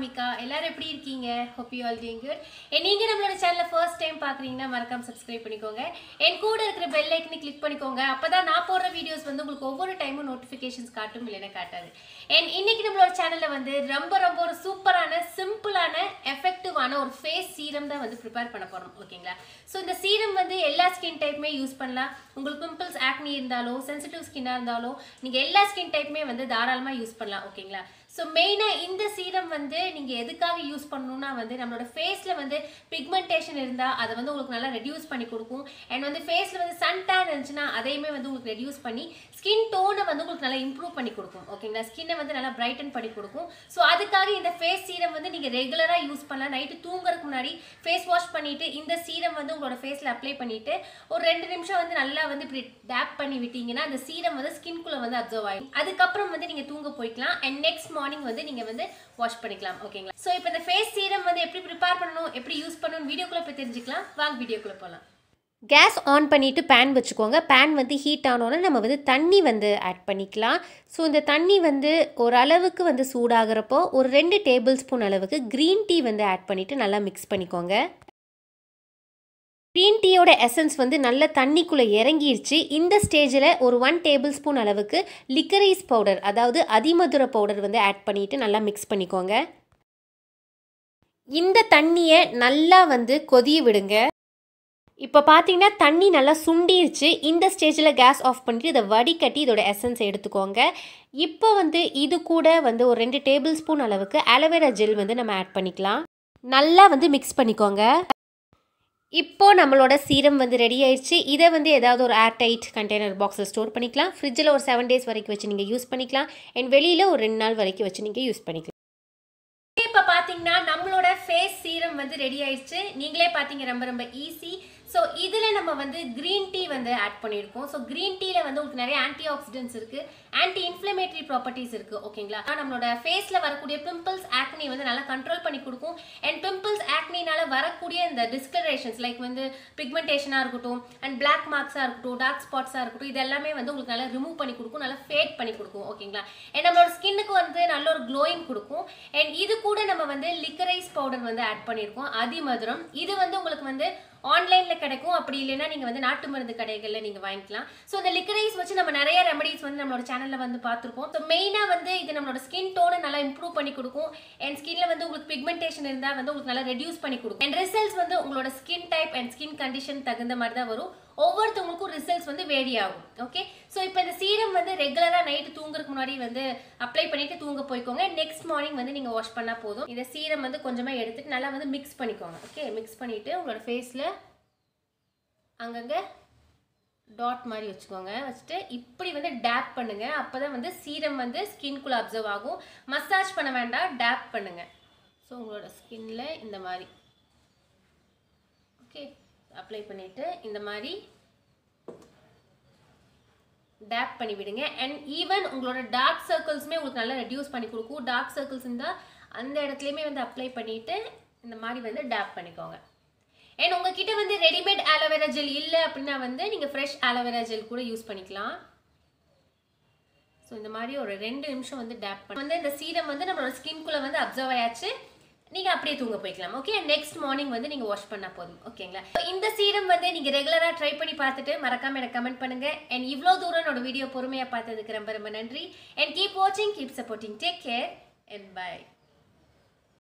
Anamika. எல்லாரும் எப்படி இருக்கீங்க? Hope you all doing good. நீங்க நம்மளோட சேனலை first time பார்க்கறீங்கன்னா மறக்காம subscribe பண்ணிக்கோங்க. என் கூட இருக்கிற bell icon-ஐ click பண்ணிக்கோங்க. அப்பதான் நான் போடுற வீடியோஸ் வந்து உங்களுக்கு ஒவ்வொரு டைமும் notifications காட்டும் இல்லைனா காட்டாது. இன்னைக்கு நம்மளோட சேனல்ல வந்து ரொம்ப ஒரு சூப்பரான சிம்பிளான எஃபெக்டிவான ஒரு ஃபேஸ் சீரம் தான் வந்து prepare பண்ண போறோம். ஓகேங்களா? சோ இந்த சீரம் வந்து எல்லா ஸ்கின் டைப்புமே யூஸ் பண்ணலாம். உங்களுக்கு pimples, acne இருந்தாலோ, sensitive skin-ஆ இருந்தாலோ நீங்க எல்லா ஸ்கின் டைப்புமே வந்து தாராளமா யூஸ் பண்ணலாம். ஓகேங்களா? So மெயினா இந்த சீரம் வந்து நீங்க எதுக்காக யூஸ் பண்ணனும்னா வந்து நம்மளோட ஃபேஸ்ல வந்து பிக்மெண்டேஷன் இருந்தா அத வந்து உங்களுக்கு நல்லா ரெடியூஸ் பண்ணி கொடுக்கும். and வந்து ஃபேஸ்ல வந்து சன் டான் இருந்துச்சுனா அதையுமே வந்து உங்களுக்கு ரெடியூஸ் பண்ணி ஸ்கின் டோனை வந்து உங்களுக்கு நல்லா இம்ப்ரூவ் பண்ணி கொடுக்கும். ஓகேங்களா? ஸ்கின்னை வந்து நல்லா பிரைட்டன் பண்ணி கொடுக்கும். சோ அதுக்காக இந்த ஃபேஸ் சீரம் வந்து நீங்க ரெகுலரா யூஸ் பண்ணலாம். நைட் தூங்கறதுக்கு முன்னாடி ஃபேஸ் வாஷ் பண்ணிட்டு இந்த சீரம் வந்து உங்களோட ஃபேஸ்ல அப்ளை பண்ணிட்டு ஒரு 2 நிமிஷம் வந்து நல்லா வந்து இப்படி டேப் பண்ணி விட்டீங்கன்னா அந்த சீரம் வந்து ஸ்கின்குள்ள வந்து அப்சர்வ் ஆகும். அதுக்கு அப்புறம் வந்து நீங்க தூங்க போய்க்கலாம். and next morning வந்து நீங்க வந்து வாஷ் பண்ணிக்கலாம். ஓகேங்களா? சோ இப்போ இந்த ஃபேஸ் சீரம் வந்து எப்படி prepare பண்ணனும், எப்படி யூஸ் பண்ணனும் வீடியோக்குள்ள போய் தெரிஞ்சுக்கலாம். வாங்க வீடியோக்குள்ள போலாம். கேஸ் ஆன் பண்ணிட்டு pan வச்சுக்கோங்க. pan வந்து ஹீட் ஆனோனே நம்ம வந்து தண்ணி வந்து ஆட் பண்ணிக்கலாம். சோ இந்த தண்ணி வந்து ஒரு அளவுக்கு வந்து சூடாகறப்போ ஒரு 2 டேபிள் ஸ்பூன் அளவுக்கு green tea வந்து ஆட் பண்ணிட்டு நல்லா mix பண்ணிக்கோங்க. green டீயோட எசன்ஸ் வந்து நல்ல தண்ணிக்குள்ள இறங்கிருச்சு. இந்த ஸ்டேஜில் ஒரு 1 டேபிள் ஸ்பூன் அளவுக்கு லிக்கரைஸ் பவுடர், அதாவது அதிமதுர பவுடர் வந்து ஆட் பண்ணிட்டு நல்லா மிக்ஸ் பண்ணிக்கோங்க. இந்த தண்ணியை நல்லா வந்து கொதிய விடுங்க. இப்போ பார்த்தீங்கன்னா தண்ணி நல்லா சுண்டிருச்சு. இந்த ஸ்டேஜில் கேஸ் ஆஃப் பண்ணிட்டு இதை வடிகட்டி இதோட எசன்ஸ் எடுத்துக்கோங்க. இப்போ வந்து இது கூட வந்து ஒரு 2 டேபிள் ஸ்பூன் அளவுக்கு ஆலோவேரா ஜெல் வந்து நம்ம ஆட் பண்ணிக்கலாம். நல்லா வந்து மிக்ஸ் பண்ணிக்கோங்க. இப்போ நம்மளோட சீரம் வந்து ரெடி ஆயிடுச்சு. இதை வந்து ஏதாவது ஒரு ஏர் டைட் கண்டெய்னர் பாக்ஸில் ஸ்டோர் பண்ணிக்கலாம். ஃப்ரிட்ஜில் ஒரு 7 டேஸ் வரைக்கும் வச்சு நீங்கள் யூஸ் பண்ணிக்கலாம். அண்ட் வெளியில் ஒரு 2 நாள் வரைக்கும் வச்சு நீங்கள் யூஸ் பண்ணிக்கலாம். இப்போ பார்த்தீங்கன்னா நம்மளோட ஃபேஸ் சீரம் வந்து ரெடி ஆயிடுச்சு. நீங்களே பார்த்தீங்க ரொம்ப ஈஸி. ஸோ இதில் நம்ம வந்து க்ரீன் டீ வந்து ஆட் பண்ணியிருக்கோம். ஸோ க்ரீன் டீயில் வந்து உங்களுக்கு நிறைய ஆன்டி ஆக்சிடென்ட்ஸ் இருக்குது, ஆன்டி இன்ஃப்ளமேட்டரி ப்ராப்பர்ட்டிஸ் இருக்குது. ஓகேங்களா? நம்மளோட ஃபேஸில் வரக்கூடிய பிம்பிள்ஸ், ஆக்னி வந்து நல்லா கண்ட்ரோல் பண்ணி கொடுக்கும். அண்ட் பிம்பிள்ஸ், ஆக்னினால வரக்கூடிய இந்த டிஸ்கலரேஷன்ஸ் லைக் வந்து பிக்மெண்டேஷனாக இருக்கட்டும், அண்ட் பிளாக் மார்க்ஸாக இருக்கட்டும், டார்க் ஸ்பாட்ஸாக இருக்கட்டும், இது எல்லாமே வந்து உங்களுக்கு நல்லா ரிமூவ் பண்ணி கொடுக்கும், நல்லா ஃபேட் பண்ணி கொடுக்கும். ஓகேங்களா? அண்ட் நம்மளோட ஸ்கின்னுக்கு வந்து நல்ல ஒரு க்ளோயிங் கொடுக்கும். அண்ட் இது கூட நம்ம வந்து லிக்கரைஸ் பவுடர் வந்து ஆட் பண்ணியிருக்கோம், அதிமதுரம். இது வந்து உங்களுக்கு வந்து ஆன்லைனில் கிடைக்கும். அப்படி இல்லைன்னா நீங்கள் வந்து நாட்டு மருந்து கடைகளில் நீங்கள் வாங்கிக்கலாம். ஸோ இந்த லிக்கரைஸ் வச்சு நம்ம நிறைய ரெமடிஸ் வந்து நம்மளோட சேனலில் வந்து பார்த்துருப்போம். ஸோ மெயினாக வந்து இது நம்மளோட ஸ்கின் டோனை நல்லா இம்ப்ரூவ் பண்ணி கொடுக்கும். அண்ட் ஸ்கின்ல வந்து உங்களுக்கு பிக்மெண்டேஷன் இருந்தால் வந்து உங்களுக்கு நல்லா ரெடியூஸ் பண்ணி கொடுக்கும். அண்ட் ரிசல்ட்ஸ் வந்து உங்களோட skin type and skin condition தகுந்த மாதிரி தான் வரும். ஒவ்வொருத்தவங்களுக்கும் ரிசல்ட்ஸ் வந்து வேரி ஆகும். ஓகே? ஸோ இப்போ இந்த சீரம் வந்து ரெகுலராக நைட்டு தூங்குறதுக்கு முன்னாடி வந்து அப்ளை பண்ணிட்டு தூங்க போய்க்கோங்க. நெக்ஸ்ட் மார்னிங் வந்து நீங்கள் வாஷ் பண்ணால் போதும். இந்த சீரம் வந்து கொஞ்சமாக எடுத்துட்டு நல்லா வந்து மிக்ஸ் பண்ணிக்கோங்க. ஓகே? மிக்ஸ் பண்ணிவிட்டு உங்களோட ஃபேஸில் அங்கங்கே டாட் மாதிரி வச்சுக்கோங்க. வச்சுட்டு இப்படி வந்து டேப் பண்ணுங்க. அப்போ தான் வந்து சீரம் வந்து ஸ்கின்குள்ளே அப்சர்வ் ஆகும். மசாஜ் பண்ண வேண்டாம், டேப் பண்ணுங்க. ஸோ உங்களோட ஸ்கின்ல இந்த மாதிரி ஓகே அப்ளை பண்ணிவிட்டு இந்த மாதிரி டேப் பண்ணி விடுங்க. அண்ட் ஈவன் உங்களோட டார்க் சர்க்கிள்ஸுமே உங்களுக்கு நல்லா ரெடியூஸ் பண்ணி கொடுக்கும். டார்க் சர்க்கிள்ஸ் இருந்தால் அந்த இடத்துலையுமே வந்து அப்ளை பண்ணிவிட்டு இந்த மாதிரி வந்து டேப் பண்ணிக்கோங்க. அண்ட் உங்ககிட்ட வந்து ரெடிமேட் ஆலோவேரா ஜெல் இல்லை அப்படின்னா வந்து நீங்கள் ஃப்ரெஷ் ஆலோவேரா ஜெல் கூட யூஸ் பண்ணிக்கலாம். ஸோ இந்த மாதிரி ஒரு 2 நிமிஷம் வந்து டேப் பண்ணி வந்து இந்த சீரம் வந்து நம்மளோட ஸ்கின்குள்ளே வந்து அப்சர்வ் ஆயாச்சு. நீங்கள் அப்படியே தூங்க போய்க்கலாம். ஓகே? நெக்ஸ்ட் மார்னிங் வந்து நீங்கள் வாஷ் பண்ணால் போதும். ஓகேங்களா? இந்த சீரம் வந்து நீங்கள் ரெகுலராக ட்ரை பண்ணி பார்த்துட்டு மறக்காமல் எனக்கு கமெண்ட் பண்ணுங்கள். அண்ட் இவ்வளோ தூரம் என்னோட வீடியோ பொறுமையாக பார்த்ததுக்கு ரொம்ப நன்றி. அண்ட் கீப் வாட்சிங், keep supporting. Take care and by.